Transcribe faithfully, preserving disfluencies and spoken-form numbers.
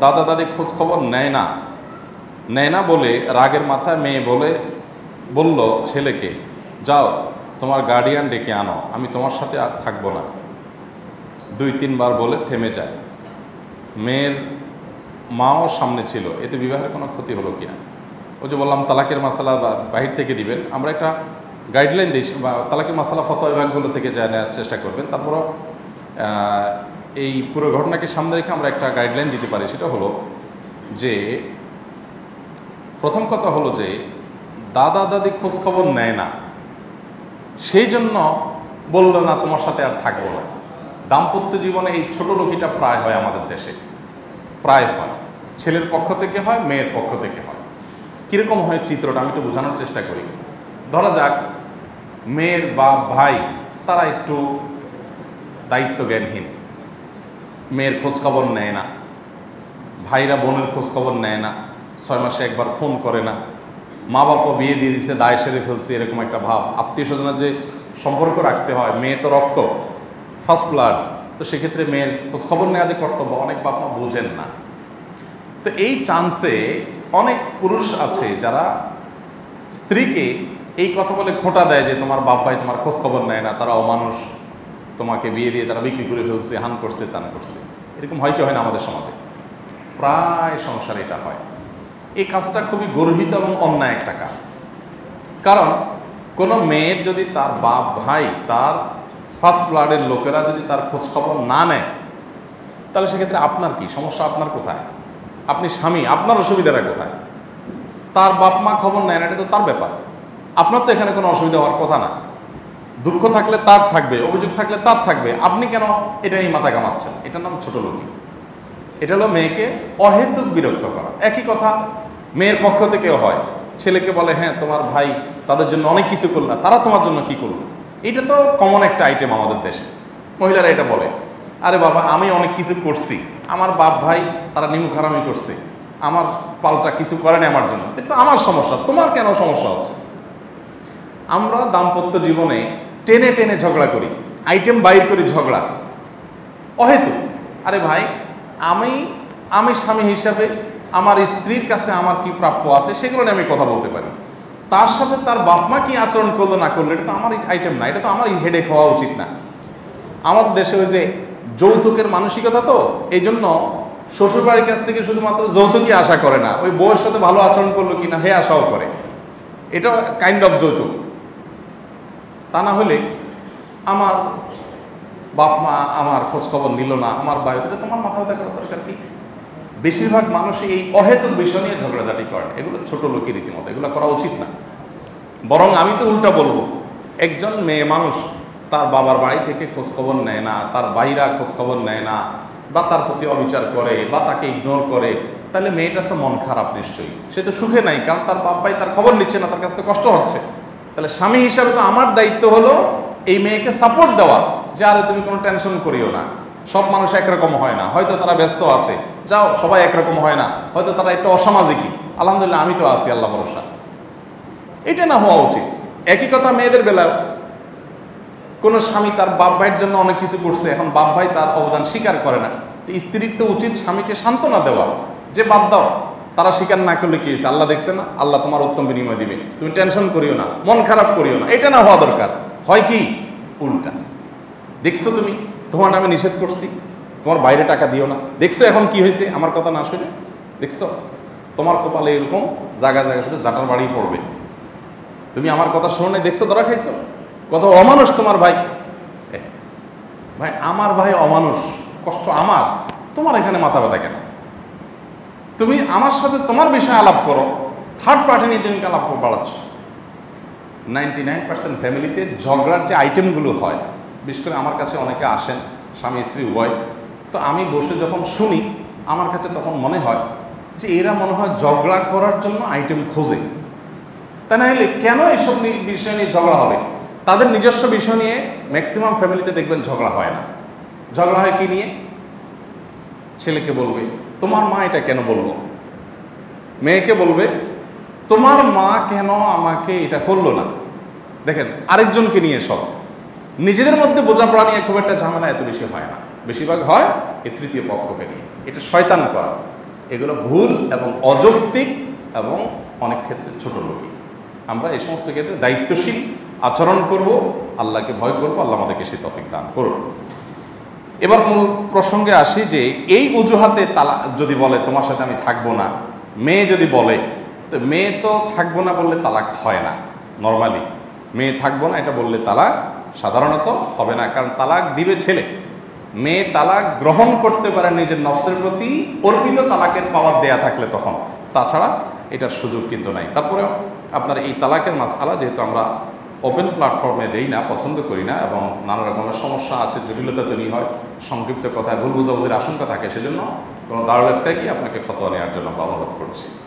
দাদা দাদি খোঁজ খবর নেয় না নেয় না বলে রাগের মাথায় মেয়ে বলে বলল ছেলেকে, যাও তোমার গার্ডিয়ান ডেকে আনো, আমি তোমার সাথে আর থাকবো না। দুই তিনবার বলে থেমে যায়। মেয়ের মাও সামনে ছিল, এতে বিবাহের কোনো ক্ষতি হলো কিনা? ওই যে বললাম তালাকের মাসালা বাহির থেকে দিবেন, আমরা একটা গাইডলাইন দিই বা তালাকের মাসালা ফতোয়া বিভাগগুলো থেকে যা নেওয়ার চেষ্টা করবেন। তারপরও এই পুরো ঘটনাকে সামনে রেখে আমরা একটা গাইডলাইন দিতে পারি। সেটা হলো যে প্রথম কথা হলো যে দাদা দাদি খোঁজখবর নেয় না, সেই জন্য বললো না তোমার সাথে আর থাকবো না। দাম্পত্য জীবনে এই ছোট লোকিটা প্রায় হয় আমাদের দেশে, প্রায় হয়। ছেলের পক্ষ থেকে হয়, মেয়ের পক্ষ থেকে হয়। কীরকম হয় চিত্রটা আমি একটু বোঝানোর চেষ্টা করি। ধরা যাক মেয়ের বাপ ভাই তারা একটু দায়িত্ব জ্ঞানহীন, মেয়ের খোঁজখবর নেয় না, ভাইরা বোনের খোঁজখবর নেয় না, ছয় মাসে একবার ফোন করে না, মা বাবা বিয়ে দিয়ে দিচ্ছে, দায় সেরে ফেলছে, এরকম একটা ভাব। আত্মীয় স্বজনের যে সম্পর্ক রাখতে হয়, মেয়ে তো রক্ত, ফার্স্ট ব্লাড, তো সেক্ষেত্রে মেয়ের খোঁজখবর নেওয়া যে কর্তব্য অনেক বাপ মা বোঝেন না। তো এই চান্সে অনেক পুরুষ আছে যারা স্ত্রীকে এই কথা বলে খোঁটা দেয় যে তোমার বাপ ভাই তোমার খোঁজখবর নেয় না, তারা অমানুষ, তোমাকে বিয়ে দিয়ে তারা বিক্রি করে ফেলছে, হান করছে, তান করছে। এরকম হয় কি হয় না আমাদের সমাজে? প্রায় সংসারে এটা হয়। এই কাজটা খুবই গর্হিত এবং অন্যায় একটা কাজ। কারণ কোনো মেয়ের যদি তার বাপ ভাই, তার ফার্স্ট ব্লাডের লোকেরা যদি তার খোঁজখবর না নেয়, তাহলে সেক্ষেত্রে আপনার কি সমস্যা? আপনার কোথায়? আপনি স্বামী, আপনার অসুবিধাটা কোথায়? তার বাপ মা খবর নেয় না, এটা তো তার ব্যাপার। আপনার তো এখানে কোনো অসুবিধা হওয়ার কথা না। দুঃখ থাকলে তার থাকবে, অভিযোগ থাকলে তার থাকবে, আপনি কেন এটা নিয়ে মাথা কামাচ্ছেন? এটার নাম ছোট লোকই। এটা হলো মেয়েকে অহেতুক বিরক্ত করা। একই কথা মেয়ের পক্ষ থেকেও হয়, ছেলেকে বলে হ্যাঁ তোমার ভাই তাদের জন্য অনেক কিছু করলো, তারা তোমার জন্য কি করলো? এটা তো কমন একটা আইটেম আমাদের দেশে, মহিলারা এটা বলে। আরে বাবা, আমি অনেক কিছু করছি, আমার বাপ ভাই তারা নিমুখ হারামি করছে, আমার পাল্টা কিছু করে না আমার জন্য, এটা আমার সমস্যা, তোমার কেন সমস্যা হচ্ছে? আমরা দাম্পত্য জীবনে টেনে টেনে ঝগড়া করি, আইটেম বাইর করি ঝগড়া অহেতুক। আরে ভাই, আমি আমি স্বামী হিসাবে আমার স্ত্রীর কাছে আমার কি প্রাপ্য আছে সেগুলো নিয়ে আমি কথা বলতে পারি। তার সাথে তার বাপ মা কি আচরণ করলো না করলো এটা তো আমার আইটেম না, এটা তো আমার হেডেক হওয়া উচিত না। আমাদের দেশে ওই যে যৌতুকের মানসিকতা, তো এই জন্য শ্বশুরবাড়ির কাছ থেকে শুধুমাত্র যৌতুকই আশা করে না, ওই বউয়ের সাথে ভালো আচরণ করলো কিনা হে আশাও করে। এটা কাইন্ড অফ যৌতুক। তা না হলে আমার বাপ মা আমার খোঁজখবর নিল না, আমার বায়ু, এটা তোমার মাথা ব্যথা করার দরকার কি? বেশিরভাগ মানুষই এই অহেতুক বিষয় নিয়ে ঝগড়াঝাটি করেন, এগুলো ছোট লোকের রীতিমতো, এগুলো করা উচিত না। বরং আমি তো উল্টা বলবো, একজন মেয়ে মানুষ তার বাবার বাড়ি থেকে খোঁজখবর নেয় না, তার ভাইরা খোঁজখবর নেয় না, বা তার প্রতি অবিচার করে বা তাকে ইগনোর করে, তাহলে মেয়েটার তো মন খারাপ নিশ্চয়ই, সে তো সুখে নাই, কারণ তার বাপ ভাই তার খবর নিচ্ছে না, তার কাছে তো কষ্ট হচ্ছে। তাহলে স্বামী হিসাবে তো আমার দায়িত্ব হলো এই মেয়েকে সাপোর্ট দেওয়া, যে আরে তুমি কোনো টেনশন করিও না, সব মানুষ একরকম হয় না, হয়তো তারা ব্যস্ত আছে, যাও সবাই একরকম হয় না, হয়তো তারা একটু অসামাজিকই, আলহামদুলিল্লাহ আমি তো আছি, আল্লাহ ভরসা। এটা না হওয়া উচিত। একই কথা মেয়েদের বেলায়, কোনো স্বামী তার বাপ ভাইয়ের জন্য অনেক কিছু করছে, এখন বাপ ভাই তার অবদান স্বীকার করে না, তো স্ত্রীর তো উচিত স্বামীকে সান্ত্বনা দেওয়া, যে বাদ দাও, তারা স্বীকার না করলে কি হয়েছে, আল্লাহ দেখছে না, আল্লাহ তোমার উত্তম বিনিময় দিবে, তুমি টেনশন করিও না, মন খারাপ করিও না। এটা না হওয়া দরকার। হয় কি উল্টা, দেখছো তুমি, তোমার নামে নিষেধ করছি, তোমার বাইরে টাকা দিও না, দেখছো এখন কি হয়েছে আমার কথা না শুনে, দেখছো তোমার কপালে এরকম জায়গা জায়গা শুধু জাটার বাড়ি পড়বে, তুমি আমার কথা শুনে দেখছো ধরা খাইছো, কত অমানুষ তোমার ভাই। ভাই আমার ভাই অমানুষ, কষ্ট আমার, তোমার এখানে মাথা ব্যথা কেন? তুমি আমার সাথে তোমার বিষয়ে আলাপ করো, থার্ড পার্টি নিয়ে তুমি আলাপ বাড়াচ্ছ। নাইনটি নাইন পার্সেন্ট ফ্যামিলিতে ঝগড়ার যে আইটেমগুলো হয়, বিশেষ করে আমার কাছে অনেকে আসেন স্বামী স্ত্রী উভয়, তো আমি বসে যখন শুনি আমার কাছে তখন মনে হয় যে এরা মনে হয় ঝগড়া করার জন্য আইটেম খোঁজে। তা না হলে কেন এসব বিষয় নিয়ে ঝগড়া হবে? তাদের নিজস্ব বিষয় নিয়ে ম্যাক্সিমাম ফ্যামিলিতে দেখবেন ঝগড়া হয় না। ঝগড়া হয় কি নিয়ে? ছেলেকে বলবে তোমার মা এটা কেন বলবো, মেয়েকে বলবে তোমার মা কেন আমাকে এটা করলো না। দেখেন আরেকজনকে নিয়ে সব, নিজেদের মধ্যে বোঝাপড়া নিয়ে খুব একটা ঝামেলা এত বেশি হয় না, বেশিরভাগ হয় এই তৃতীয় পক্ষকে নিয়ে। এটা শয়তান করা। এগুলো ভুল এবং অযৌক্তিক এবং অনেক ক্ষেত্রে ছোট লোকই। আমরা এই সমস্ত ক্ষেত্রে দায়িত্বশীল আচরণ করব, আল্লাহকে ভয় করব, আল্লাহ আমাদেরকে সেই তৌফিক দান করুন। এবার মূল প্রসঙ্গে আসি যে এই অজুহাতে তালাক যদি বলে তোমার সাথে আমি থাকবো না, মেয়ে যদি বলে, তো মেয়ে তো থাকবো না বললে তালাক হয় না। নর্মালি মেয়ে থাকবো না এটা বললে তালাক সাধারণত হবে না, কারণ তালাক দিবে ছেলে। মেয়ে তালাক গ্রহণ করতে পারে নিজের নফসের প্রতি অর্পিত তালাকের পাওয়ার দেয়া থাকলে তখন, তাছাড়া এটার সুযোগ কিন্তু নাই। তারপরেও আপনার এই তালাকের মাসআলা যেহেতু আমরা ওপেন প্ল্যাটফর্মে দেই না, পছন্দ করি না, এবং নানা রকমের সমস্যা আছে, জটিলতা তৈরি হয়, সংক্ষিপ্ত কথায় ভুল বোঝাবুঝির আশঙ্কা থাকে, সেজন্য কোনো দারুল ইফতা গিয়ে আপনাকে ফতোয়া নেওয়ার জন্য অনুরোধ করছি।